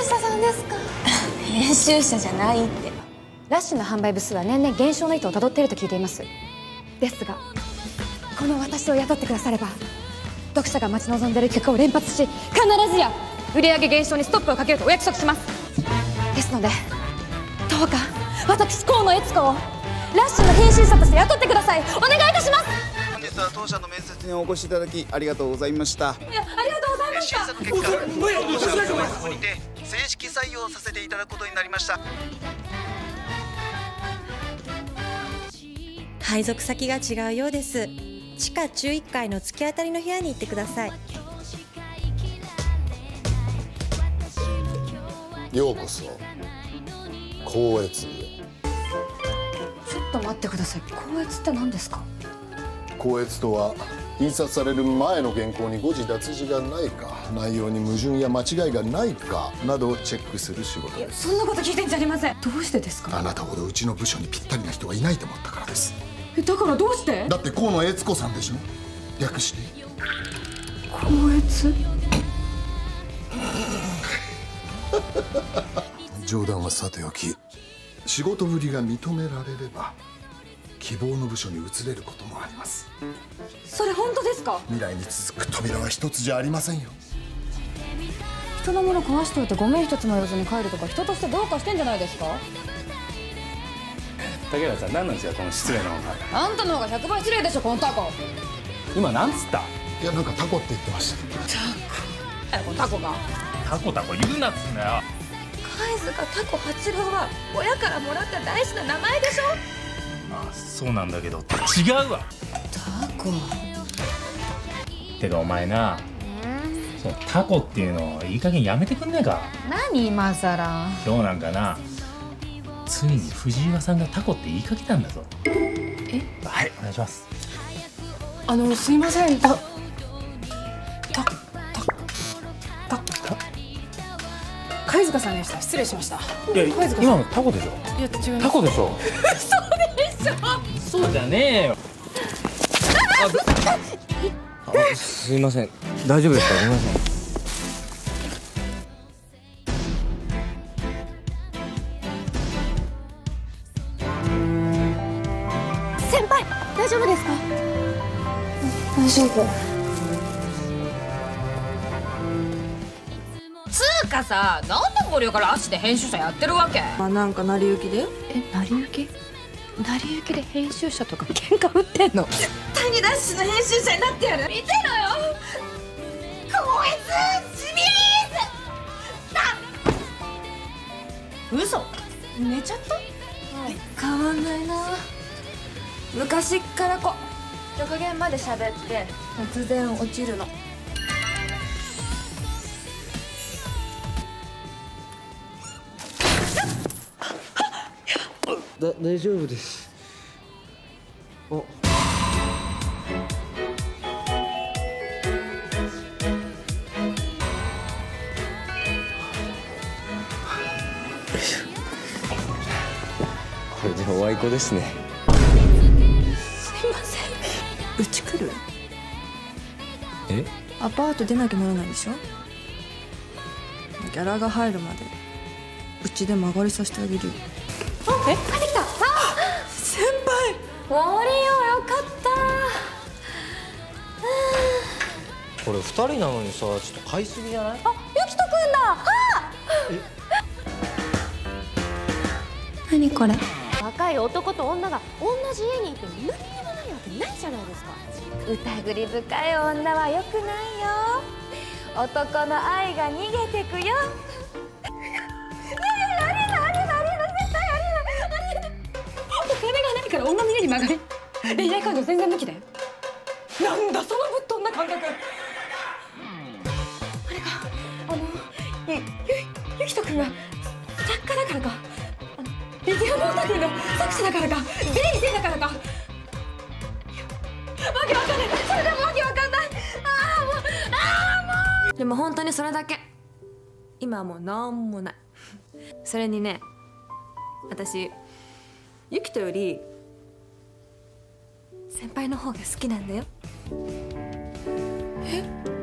者さんですか？ 編集者じゃないって。 ラッシュの販売部数は年々減少の意図をたどっていると聞いています。ですがこの私を雇ってくだされば読者が待ち望んでいる曲を連発し、必ずや売上減少にストップをかけるとお約束します。ですのでどうか私河野悦子をラッシュの編集者として雇ってください。お願いいたします。 本日は当社の面接にお越しいただきありがとうございました。 ありがとうございました。 審査の結果、当社の方にて正式採用させていただくことになりました。 配属先が違うようです。地下11階の突き当たりの部屋に行ってください。 ようこそ光悦へ。 ちょっと待ってください。光悦って何ですか？ 光悦とは印刷される前の原稿に誤字脱字がないか、内容に矛盾や間違いがないかなどをチェックする仕事です。 そんなこと聞いてんじゃありません。どうしてですか？ あなたほどうちの部署にぴったりな人はいないと思ったからです。 だからどうして？ だって河野悦子さんでしょ。略して光悦。 冗談はさておき、仕事ぶりが認められれば希望の部署に移れることもあります。 それ本当ですか？ 未来に続く扉は一つじゃありませんよ。 人のもの壊しておいてゴミ一つも言わずに帰るとか、人としてどうかしてんじゃないですか？ 竹原さん、何なんですかこの失礼なのが。 あんたの方が100倍失礼でしょこのタコ。 今なんつった？ いや、なんかタコって言ってました。 このタコが。 タコタコ言うなっつうんだよ。 貝塚タコ八郎は親からもらった大事な名前でしょ。 あ、そうなんだけど違うわ。 タコてかお前な、そうタコっていうのいい加減やめてくんねえか。 何今さら。 今日なんかな、ついに藤岩さんがタコって言いかけたんだぞ。はい、お願いします。 すいません。貝塚さんでした。失礼しました。 いや、今のタコでしょ。 いや、違います。 タコでしょ。 嘘でしょ。 そうじゃねえよ。 すいません、大丈夫ですか？ごめんなさい。 先輩、大丈夫ですか？大丈夫。 つうかさ、なんで森生から足で編集者やってるわけ？ なんか成り行きで。 成り行き？成り行きで編集者とか喧嘩売ってんの？ 絶対にラッシュの編集者になってやる。見てろよ、こいつシリーズ。嘘？寝ちゃった？ 変わんないな。昔っから極限まで喋って突然落ちるの。 大丈夫です。お。これでおあいこですね。 すいません。うち来る？ え？ アパート出なきゃならないでしょ。ギャラが入るまでうちで間借りさせてあげるよ。 帰ってきた。 先輩。 森よ、よかった。 これ2人なのにさ、ちょっと買いすぎじゃない？ ゆきとくんだ。 何これ？ 若い男と女が同じ家にいて何にもないわけないじゃないですか。疑り深い女は良くないよ。男の愛が逃げてくよ。お金がないから女の家に曲がれ。恋愛感情全然抜きで。なんだそのぶっ飛んだ感覚。あれか、ゆきとくんが作家だからか、リディアモータ君の作者だからか、善意性だからか。わけわかんない。それでもわけわかんない。もう。 でも本当にそれだけ。今はもうなんもない。それにね、私ユキトより先輩の方が好きなんだよ。 え？